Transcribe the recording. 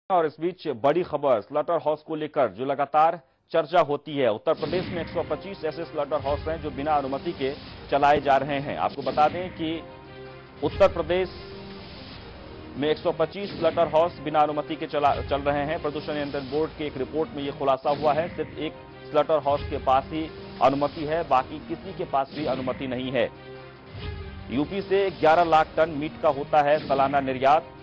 और इस बीच बड़ी खबर स्लॉटर हाउस को लेकर जो लगातार चर्चा होती है। उत्तर प्रदेश में 125 ऐसे स्लॉटर हाउस हैं जो बिना अनुमति के चलाए जा रहे हैं। आपको बता दें कि उत्तर प्रदेश में 125 स्लॉटर हाउस बिना अनुमति के चल रहे हैं। प्रदूषण नियंत्रण बोर्ड की एक रिपोर्ट में यह खुलासा हुआ है। सिर्फ एक स्लॉटर हाउस के पास ही अनुमति है, बाकी किसी के पास भी अनुमति नहीं है। यूपी से 11 लाख टन मीट का होता है सालाना निर्यात।